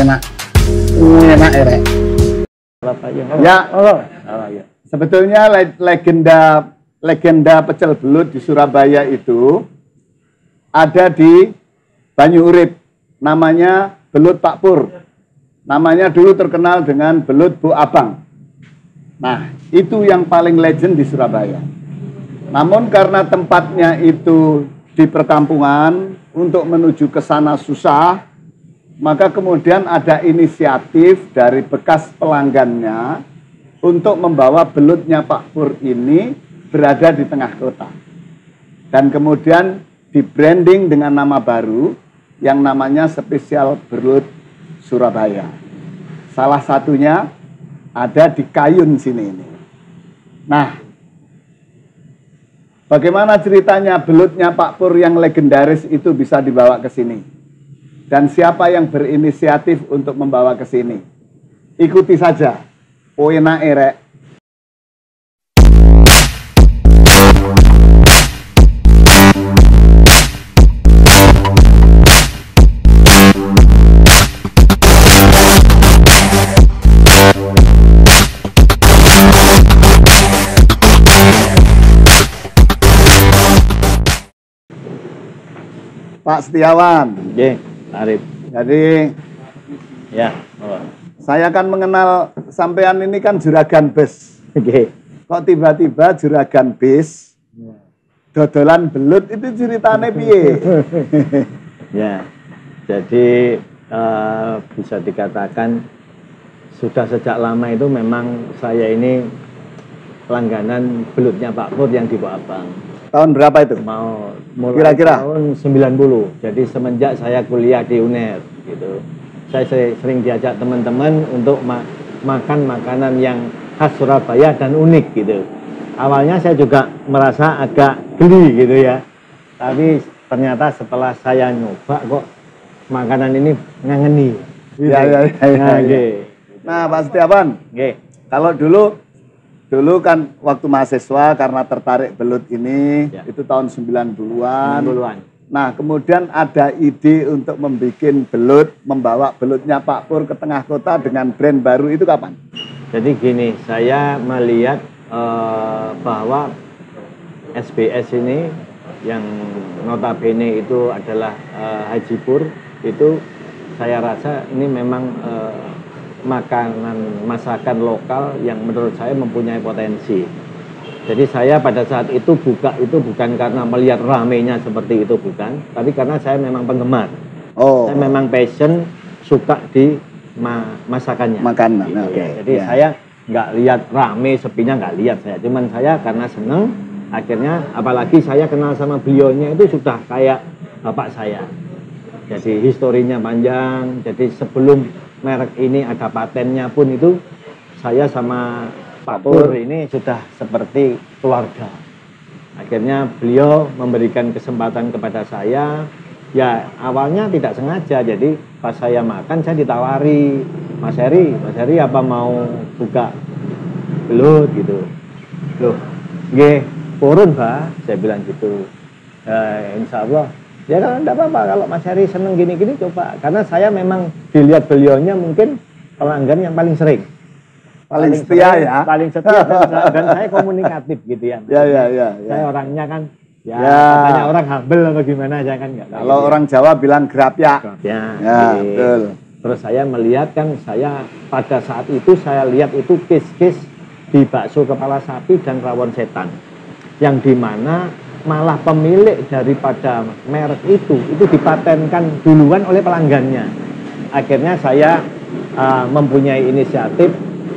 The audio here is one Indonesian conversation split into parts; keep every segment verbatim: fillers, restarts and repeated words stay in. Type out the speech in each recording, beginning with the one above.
enak. Enak ya, Rek. Ya, sebetulnya legenda legenda pecel belut di Surabaya itu ada di Banyu Urip, namanya belut Pak Pur. Namanya dulu terkenal dengan belut Bu Abang. Nah, itu yang paling legend di Surabaya. Namun karena tempatnya itu di perkampungan, untuk menuju ke sana susah, maka kemudian ada inisiatif dari bekas pelanggannya untuk membawa belutnya Pak Pur ini berada di tengah kota. Dan kemudian di-branding dengan nama baru yang namanya Spesial Belut Surabaya. Salah satunya ada di Kayun sini ini. Nah, bagaimana ceritanya belutnya Pak Pur yang legendaris itu bisa dibawa ke sini? Dan siapa yang berinisiatif untuk membawa ke sini? Ikuti saja. Oh enak erek. Pak Setiawan. Oke, Arif. Jadi, ya. Oh. Saya kan mengenal sampean ini kan juragan bis. Oke. Kok tiba-tiba juragan bis, dodolan belut itu ceritanya piye? Ya, jadi uh, bisa dikatakan sudah sejak lama itu memang saya ini langganan belutnya Pak Pur yang di Bu Abang. Tahun berapa itu? Mau mulai kira-kira tahun sembilan puluh. Jadi semenjak saya kuliah di U N E R gitu. Saya sering diajak teman-teman untuk ma makan makanan yang khas Surabaya dan unik gitu. Awalnya saya juga merasa agak geli gitu ya. Tapi ternyata setelah saya nyoba kok makanan ini ngangeni. Gitu. Ya, ya, ya, ya, nah, ya. Nah, Pak Setiawan. Okay. Kalau dulu Dulu kan waktu mahasiswa karena tertarik belut ini, ya. Itu tahun sembilan puluhan. sembilan puluhan. Nah, kemudian ada ide untuk membuat belut, membawa belutnya Pak Pur ke tengah kota dengan brand baru itu kapan? Jadi gini, saya melihat uh, bahwa S B S ini yang notabene itu adalah uh, Haji Pur, itu saya rasa ini memang uh, makanan masakan lokal yang menurut saya mempunyai potensi. Jadi saya pada saat itu buka itu bukan karena melihat ramenya seperti itu, bukan, tapi karena saya memang penggemar. Oh. Saya memang passion, suka di ma masakannya. Makanan. Gitu, okay. ya. Jadi yeah. saya nggak lihat rame, sepinya nggak lihat saya. Cuman saya karena seneng, akhirnya apalagi saya kenal sama beliaunya itu sudah kayak bapak saya. Jadi historinya panjang. Jadi sebelum merek ini ada patennya pun itu saya sama Pak Pur ini sudah seperti keluarga. Akhirnya beliau memberikan kesempatan kepada saya. Ya awalnya tidak sengaja, jadi pas saya makan saya ditawari, Mas Heri, Mas Heri apa mau buka belut gitu. Loh, nggih, purun Pak, saya bilang gitu. Ya, insya Allah. Ya kalau enggak apa-apa, kalau Mas Heri seneng gini-gini coba. Karena saya memang dilihat beliaunya mungkin pelanggan yang paling sering. Paling, paling setia sering, ya. Paling setia dan, dan saya komunikatif gitu ya. Ya, ya, ya, ya. Saya orangnya kan, ya, ya. katanya orang humble atau gimana, saya kan enggak tahu. Kalau gitu orang ya. Jawa bilang gerapya. Gerapya. Ya, gitu. Betul. Terus saya melihat kan, saya pada saat itu saya lihat itu case-case di bakso kepala sapi dan rawon setan. Yang dimana malah pemilik daripada merek itu itu dipatenkan duluan oleh pelanggannya. Akhirnya saya uh, mempunyai inisiatif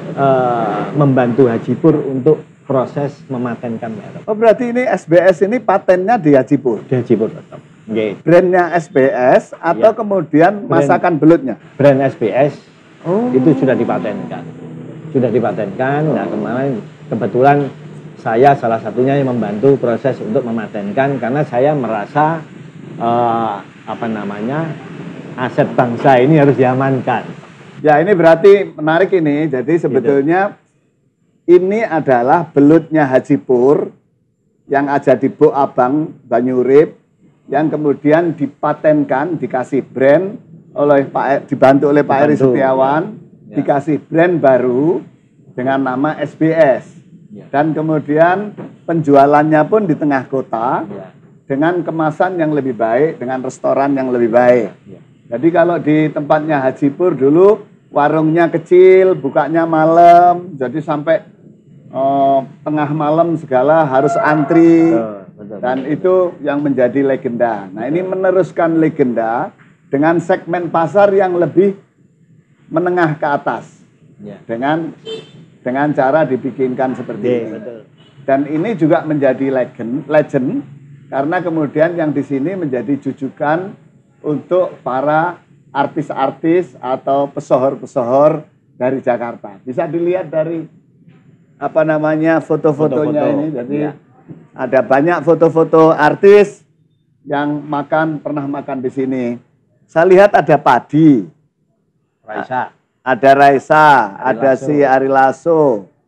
uh, membantu Haji Pur untuk proses mematenkan merek. Oh berarti ini S B S ini patennya di Haji Pur? Di Haji Pur tetap. Okay. Brandnya S B S atau ya. Kemudian brand, masakan belutnya? Brand S B S oh. Itu sudah dipatenkan. Sudah dipatenkan. Nah kemarin kebetulan saya salah satunya yang membantu proses untuk mematenkan karena saya merasa uh, apa namanya aset bangsa ini harus diamankan. Ya ini berarti menarik ini. Jadi sebetulnya gitu. Ini adalah belutnya Haji Pur yang ada di Bu Abang Banyu Urip yang kemudian dipatenkan, dikasih brand oleh Pak dibantu oleh Pak Eri Dibantu, Setiawan ya. dikasih brand baru dengan nama S B S. Ya. Dan kemudian penjualannya pun di tengah kota Ya. dengan kemasan yang lebih baik, dengan restoran yang lebih baik. Ya. Jadi kalau di tempatnya Haji Pur dulu warungnya kecil, bukanya malam, jadi sampai oh, tengah malam segala harus antri. Betul, betul, Dan betul. itu yang menjadi legenda. Nah ini meneruskan legenda dengan segmen pasar yang lebih menengah ke atas. Ya. Dengan dengan cara dibikinkan seperti Oke, ini. betul. Dan ini juga menjadi legend, legend karena kemudian yang di sini menjadi jujukan untuk para artis-artis atau pesohor-pesohor dari Jakarta. Bisa dilihat dari apa namanya foto-fotonya Foto-foto, ini. Jadi ya. ada banyak foto-foto artis yang makan pernah makan di sini. Saya lihat ada Padi, Raisa. ada Raisa, Ari ada Lasso. si Ari Lasso.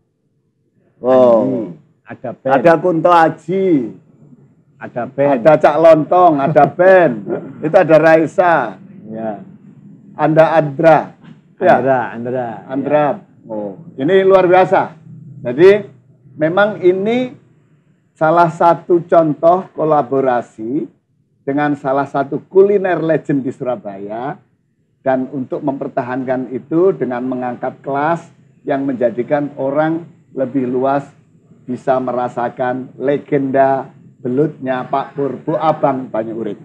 Oh, Ada Ben. ada Kunto Aji, Ada Ben. ada Cak Lontong, ada Ben. Itu ada Raisa, Ya. Anda Andra. Ya, Andra, Andra. Andra. Oh, ini luar biasa. Jadi memang ini salah satu contoh kolaborasi dengan salah satu kuliner legend di Surabaya. Dan untuk mempertahankan itu dengan mengangkat kelas yang menjadikan orang lebih luas bisa merasakan legenda belutnya Pak Pur Bu Abang Banyu Urip.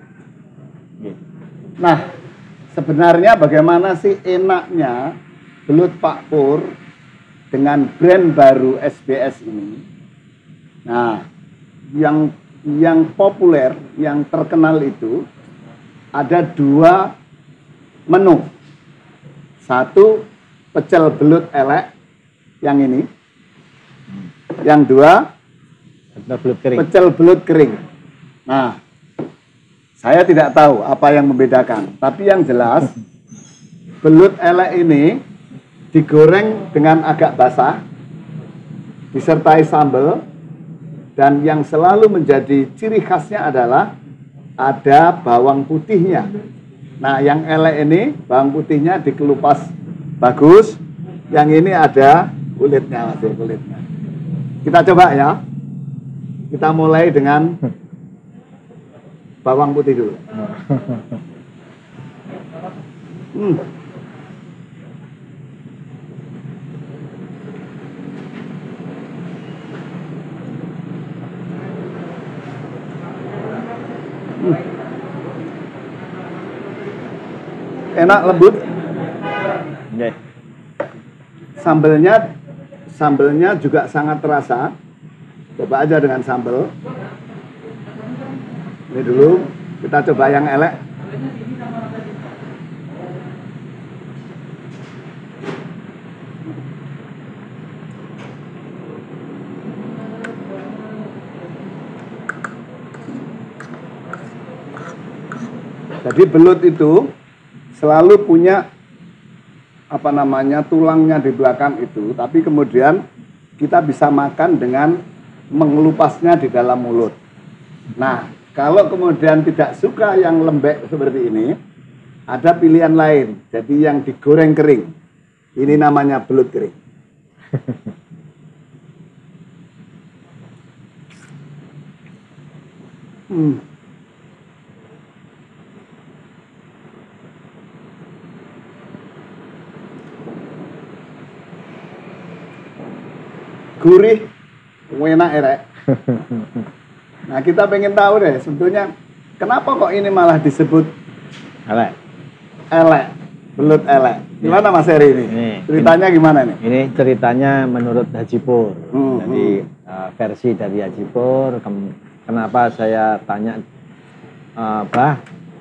Nah, sebenarnya bagaimana sih enaknya belut Pak Pur dengan brand baru S B S ini? Nah, yang yang populer, yang terkenal itu ada dua menu. Satu pecel belut elek yang ini. Yang dua Betul, belut kering. pecel belut kering. Nah, saya tidak tahu apa yang membedakan, tapi yang jelas belut elek ini digoreng dengan agak basah disertai sambal, dan yang selalu menjadi ciri khasnya adalah ada bawang putihnya. Nah, yang elek ini bawang putihnya dikelupas bagus, yang ini ada kulitnya, masih kulitnya. Kita coba ya. Kita mulai dengan bawang putih dulu. Hmm. Hmm. Enak, lembut. Oke. Sambelnya sambelnya juga sangat terasa. Coba aja dengan sambel. Ini dulu kita coba yang elek. Jadi belut itu selalu punya apa namanya tulangnya di belakang itu, tapi kemudian kita bisa makan dengan mengelupasnya di dalam mulut. Nah, kalau kemudian tidak suka yang lembek seperti ini, ada pilihan lain. Jadi yang digoreng kering. Ini namanya belut kering. Hmm. Gurih, enak erek. Nah, kita pengen tahu deh sebetulnya kenapa kok ini malah disebut Elek. elek, belut elek. Gimana Mas Heri ini? Ini, Ceritanya gimana nih? Ini ceritanya menurut Haji Pur. Hmm, Jadi uh, versi dari Haji Pur. Kem- kenapa saya tanya, uh, Bah,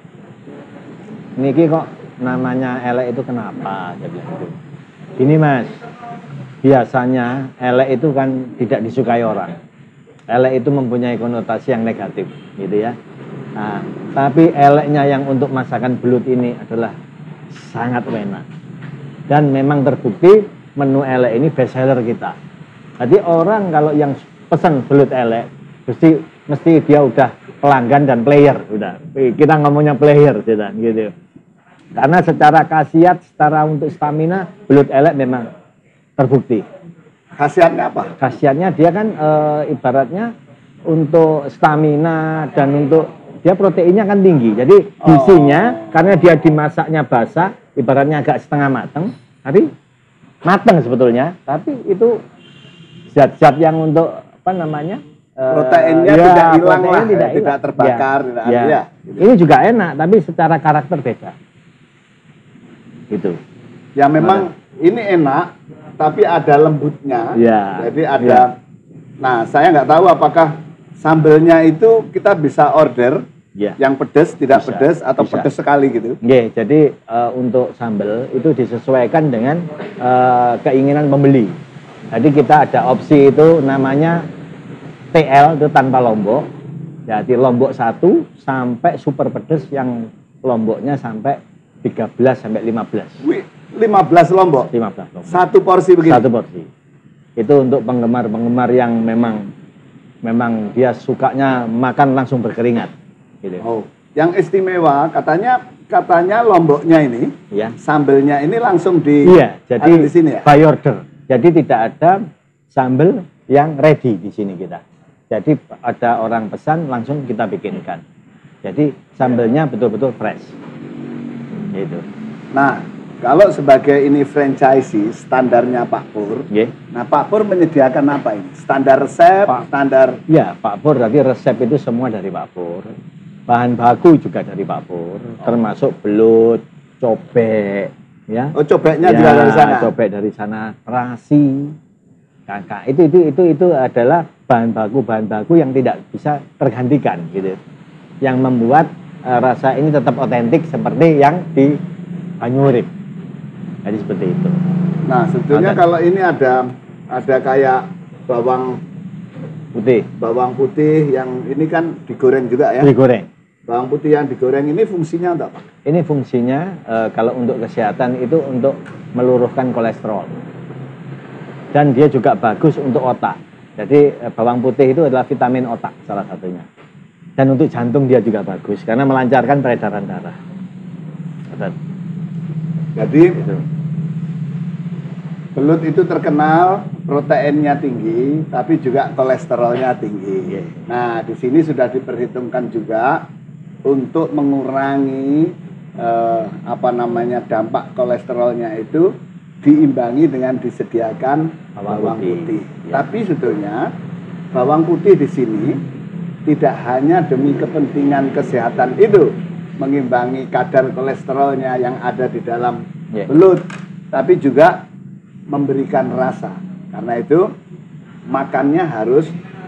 niki kok namanya elek itu kenapa? Dia bilang gitu. Gini Mas, biasanya elek itu kan tidak disukai orang. Elek itu mempunyai konotasi yang negatif, gitu ya. Nah, tapi eleknya yang untuk masakan belut ini adalah sangat enak. Dan memang terbukti menu elek ini best seller kita. Jadi orang kalau yang pesan belut elek, mesti mesti dia udah pelanggan dan player, udah. Kita ngomongnya player, gitu. Karena secara khasiat, secara untuk stamina, belut elek memang terbukti. Khasiatnya apa? Khasiatnya dia kan e, ibaratnya untuk stamina dan untuk dia proteinnya kan tinggi. Jadi gizinya oh. karena dia dimasaknya basah, ibaratnya agak setengah mateng, tapi mateng sebetulnya. Tapi itu zat-zat yang untuk apa namanya? Proteinnya uh, tidak ya, hilang lah, tidak, ya, tidak terbakar, ya, tidak ya. ya. Gitu. Ini juga enak, tapi secara karakter beda. Gitu. Ya memang Mana? Ini enak, tapi ada lembutnya. Ya. Jadi ada. Ya. Nah, saya nggak tahu apakah sambelnya itu kita bisa order ya. Yang pedas, tidak bisa, pedas atau bisa. Pedas sekali gitu. Oke, jadi uh, untuk sambal itu disesuaikan dengan uh, keinginan pembeli. Jadi kita ada opsi itu namanya T L itu tanpa lombok. Jadi lombok satu sampai super pedas yang lomboknya sampai tiga belas sampai lima belas. Wih, lima belas lombok. lima belas lombok. Satu porsi begini. Satu porsi. Itu untuk penggemar-penggemar yang memang memang dia sukanya makan langsung berkeringat. Gitu. Oh, yang istimewa katanya katanya lomboknya ini, ya. Sambelnya ini langsung di. Iya, jadi di sini ya. By order. Jadi tidak ada sambel yang ready di sini kita. Jadi ada orang pesan langsung kita bikinkan. Jadi sambelnya betul-betul fresh. Gitu. Nah, kalau sebagai ini franchisee standarnya Pak Pur, yeah. Nah Pak Pur menyediakan apa ini? Standar resep, Pak, standar? Ya Pak Pur, tapi resep itu semua dari Pak Pur. Bahan baku juga dari Pak Pur, oh. Termasuk belut, cobek, ya. Oh cobeknya ya, juga dari sana? Cobek dari sana, terasi, kakak. Itu itu itu itu adalah bahan baku bahan baku yang tidak bisa tergantikan, gitu. Yang membuat uh, rasa ini tetap otentik seperti yang di Banyurip. Jadi seperti itu. Nah, sebetulnya kalau ini ada ada kayak bawang putih. Bawang putih yang ini kan digoreng juga ya? Digoreng. Bawang putih yang digoreng ini fungsinya untuk apa? Ini fungsinya e, kalau untuk kesehatan itu untuk meluruhkan kolesterol. Dan dia juga bagus untuk otak. Jadi e, bawang putih itu adalah vitamin otak salah satunya. Dan untuk jantung dia juga bagus karena melancarkan peredaran darah. Jadi itu. Belut itu terkenal proteinnya tinggi, tapi juga kolesterolnya tinggi. Yeah. Nah, di sini sudah diperhitungkan juga untuk mengurangi eh, apa namanya dampak kolesterolnya itu diimbangi dengan disediakan bawang, bawang putih. putih. Yeah. Tapi sebetulnya bawang putih di sini tidak hanya demi kepentingan kesehatan itu mengimbangi kadar kolesterolnya yang ada di dalam yeah. belut, tapi juga memberikan rasa. Karena itu makannya harus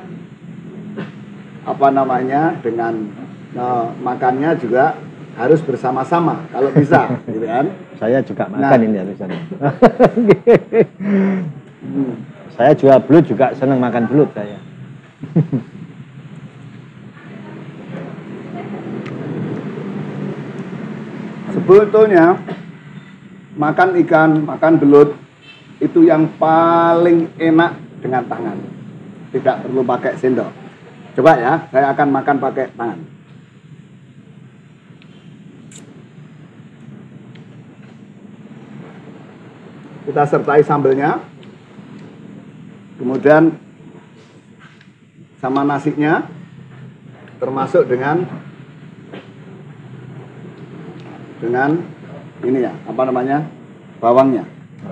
apa namanya dengan uh, makannya juga harus bersama-sama kalau bisa, gitu kan? Saya juga makan nah, ini harus hmm. Saya jual belut juga senang makan belut saya. Sebetulnya makan ikan, makan belut itu yang paling enak dengan tangan. Tidak perlu pakai sendok. Coba ya, saya akan makan pakai tangan. Kita sertai sambelnya. Kemudian sama nasinya. Termasuk dengan dengan ini ya, apa namanya? Bawangnya.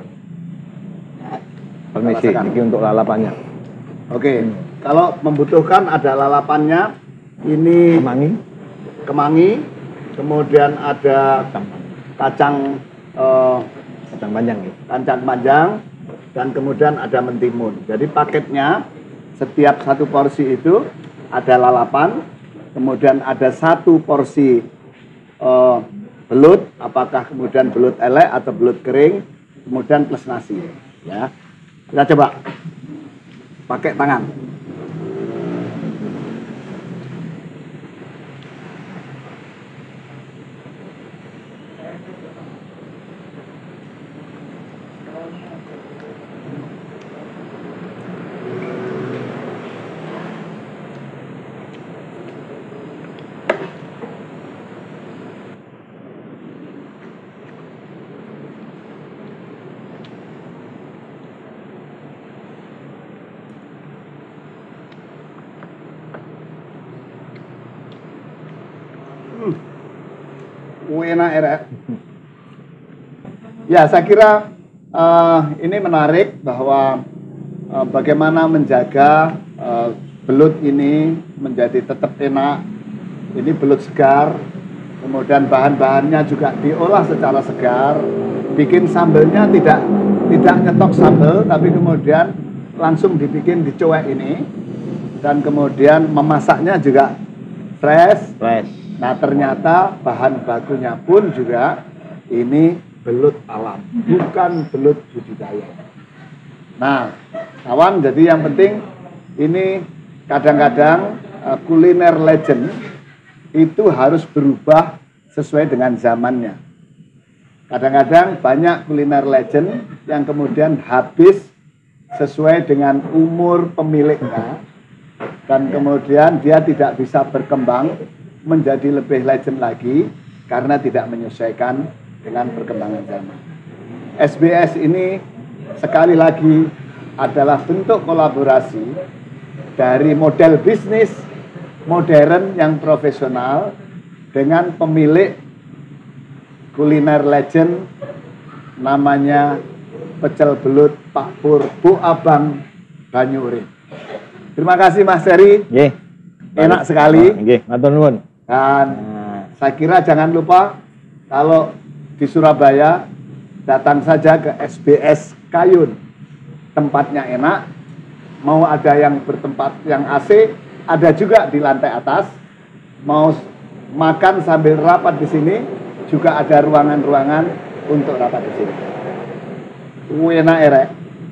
Permisi, ini untuk lalapannya. Oke, hmm. Kalau membutuhkan ada lalapannya, ini kemangi, kemangi, kemudian ada kacang eh, kacang panjang, ya? Kacang panjang, dan kemudian ada mentimun. Jadi paketnya setiap satu porsi itu ada lalapan, kemudian ada satu porsi eh, belut, apakah kemudian belut elek atau belut kering, kemudian plus nasi, ya. Kita coba pakai tangan. enak ya. Ya, saya kira uh, ini menarik bahwa uh, bagaimana menjaga uh, belut ini menjadi tetap enak. Ini belut segar, kemudian bahan-bahannya juga diolah secara segar. Bikin sambelnya tidak tidak nyetok sambel, tapi kemudian langsung dibikin dicuek ini, dan kemudian memasaknya juga fresh. Fresh. Nah, ternyata bahan bakunya pun juga ini belut alam, bukan belut budidaya. Nah, kawan, jadi yang penting ini kadang-kadang uh, kuliner legend itu harus berubah sesuai dengan zamannya. Kadang-kadang banyak kuliner legend yang kemudian habis sesuai dengan umur pemiliknya, dan kemudian dia tidak bisa berkembang menjadi lebih legend lagi karena tidak menyesuaikan dengan perkembangan zaman. S B S ini sekali lagi adalah bentuk kolaborasi dari model bisnis modern yang profesional dengan pemilik kuliner legend namanya pecel belut Pak Pur Bu Abang Banyu Urip. Terima kasih Mas Heri. Nggih. Enak sekali. Nggih, matur nuwun. Dan Nah, saya kira jangan lupa kalau di Surabaya datang saja ke S B S Kayun. Tempatnya enak. Mau ada yang bertempat yang A C, ada juga di lantai atas. Mau makan sambil rapat di sini, juga ada ruangan-ruangan untuk rapat di sini. Enak ya.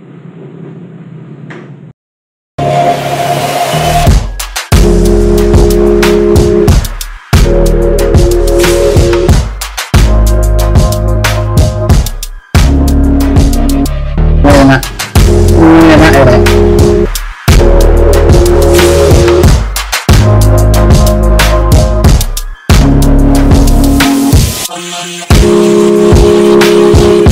Enak. Enak ya. Thank you.